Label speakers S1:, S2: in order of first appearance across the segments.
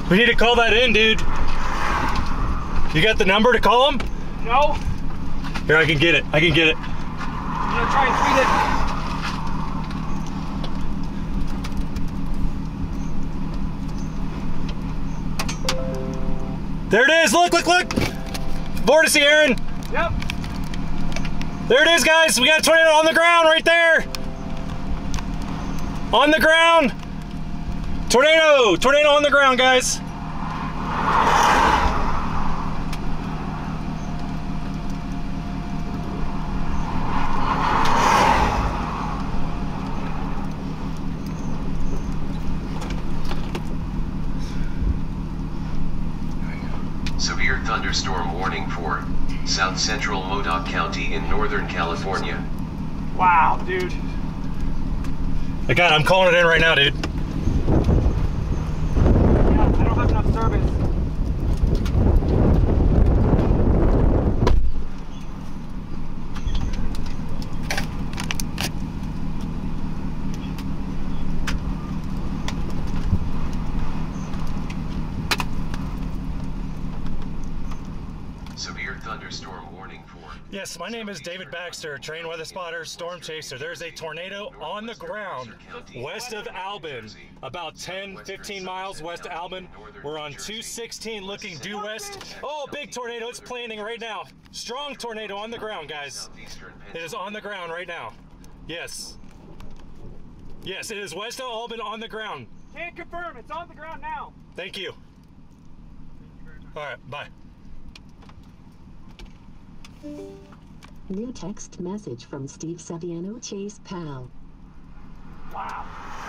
S1: We need to call that in, dude. You got the number to call him?
S2: No.
S1: Here, I can get it. I can get it.
S2: I'm gonna try and tweet it.
S1: There it is. Look, look, look. Vortex, Aaron.
S2: Yep.
S1: There it is, guys. We got a tornado on the ground right there. On the ground. Tornado. Tornado on the ground, guys.
S3: Severe thunderstorm warning for South Central Modoc County in Northern California.
S2: Wow, dude.
S1: I got it. I'm calling it in right now, dude.
S2: Yeah, I don't have enough service.
S3: Severe thunderstorm warning for.
S1: Yes, my name is David Baxter, trained weather spotter, storm chaser. There's a tornado on the ground west of Albin, about 10-15 miles west of Albin. We're on 216 looking due west. Oh, big tornado. It's planning right now. Strong tornado on the ground, guys. It is on the ground right now. Yes. Yes, it is west of Albin on the ground.
S2: Can't confirm. It's on the ground now.
S1: Thank you. All right, bye.
S4: New text message from Steve Saviano, Chase Pal.
S2: Wow.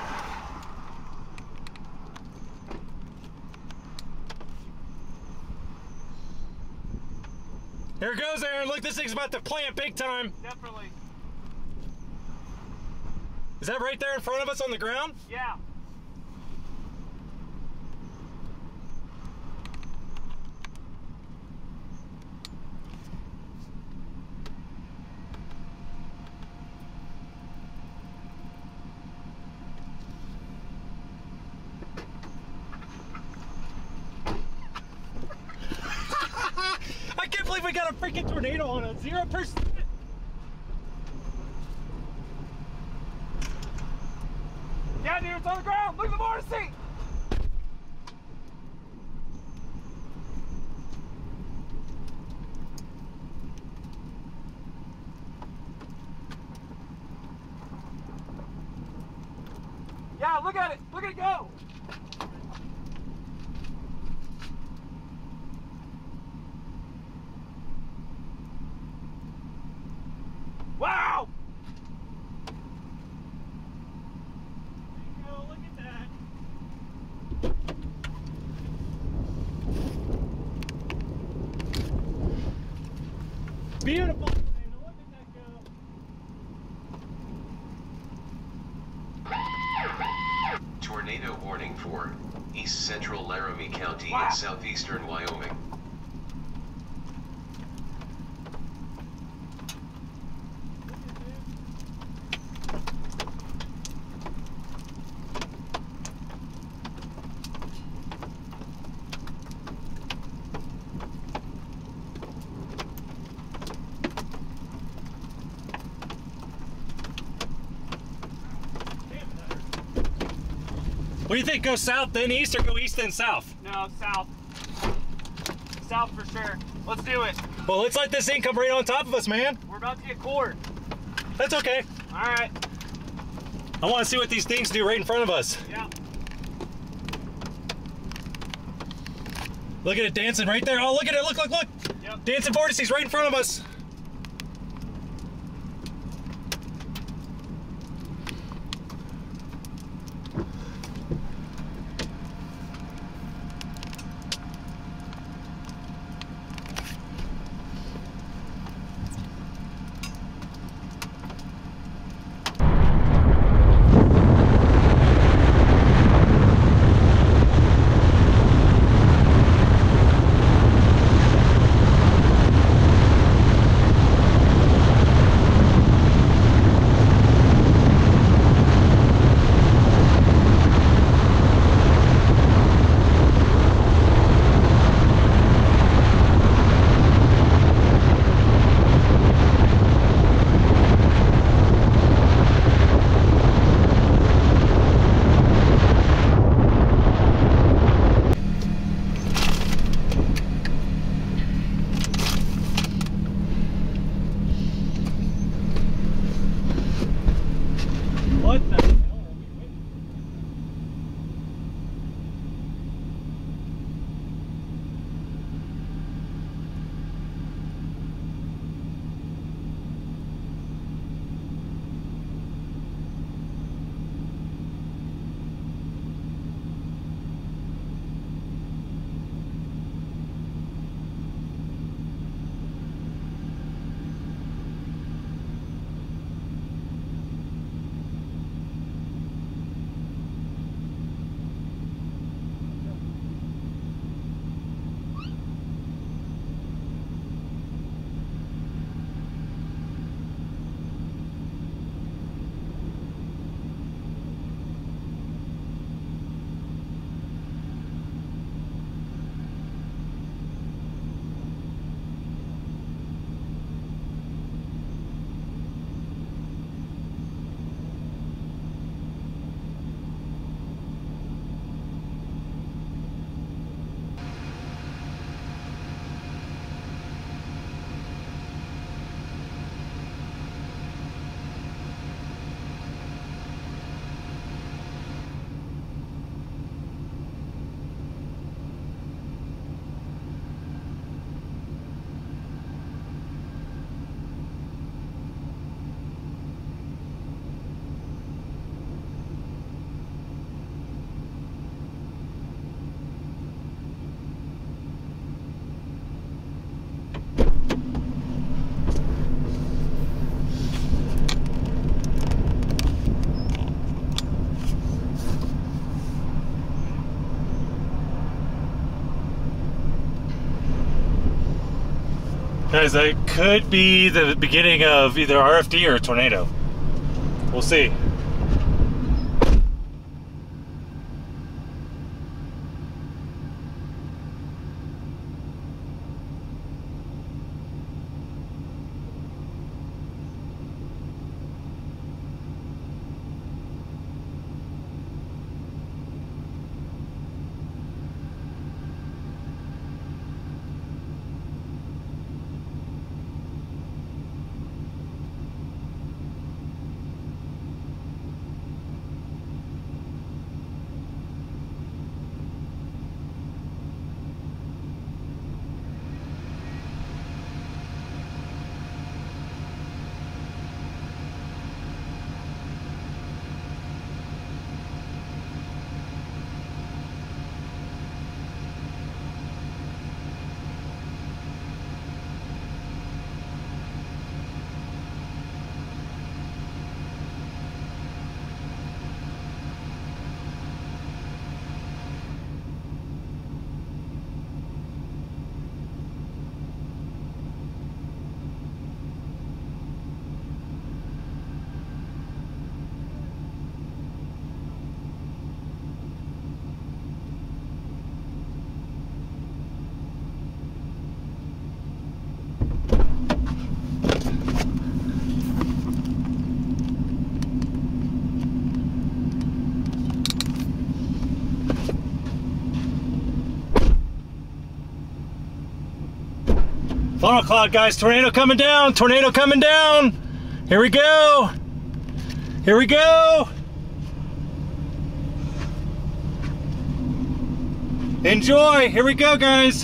S1: Here it goes, Aaron. Look, this thing's about to plant big time.
S2: Definitely.
S1: Is that right there in front of us on the ground?
S2: Yeah.
S1: I can't believe we got a freaking tornado on us. 0%.
S2: Yeah, dude, it's on the ground. Look at the vortex. Yeah, look at it. Look at it go. Wow! There you go, look at that. Beautiful. Look at that go.
S3: Tornado warning for East Central Laramie County
S2: Wow.
S3: in southeastern Wyoming.
S1: What do you think? Go south then east or go east then south?
S2: No, south. South for sure. Let's do it.
S1: Well, let's let this thing come right on top of us, man.
S2: We're about to get cored.
S1: That's okay.
S2: All right.
S1: I want to see what these things do right in front of us.
S2: Yeah.
S1: Look at it dancing right there. Oh, look at it. Look, look, look.
S2: Yep.
S1: Dancing vortices right in front of us. What the hell? Guys, that could be the beginning of either RFD or a tornado. We'll see. Funnel cloud, guys. Tornado coming down. Tornado coming down. Here we go. Here we go. Enjoy. Here we go, guys.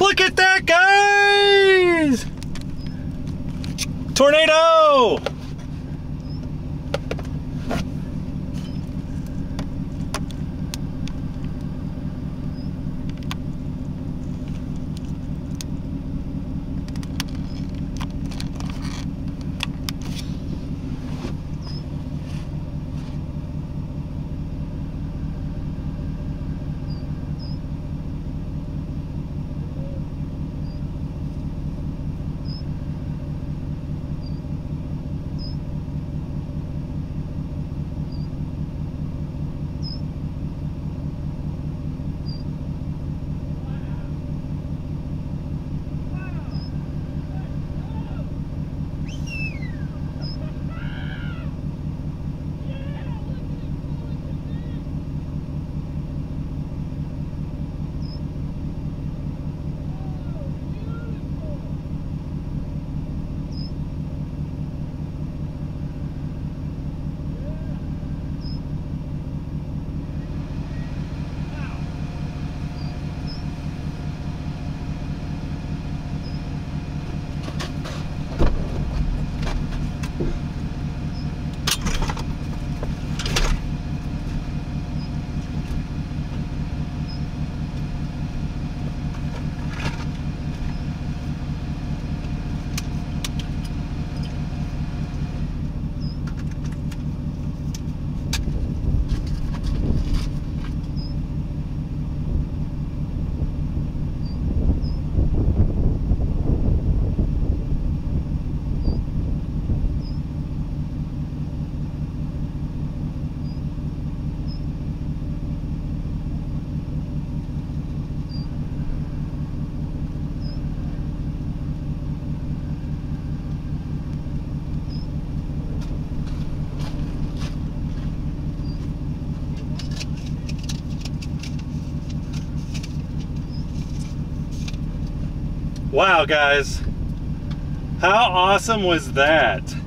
S1: Look at that, guys! Tornado! Wow, guys, how awesome was that?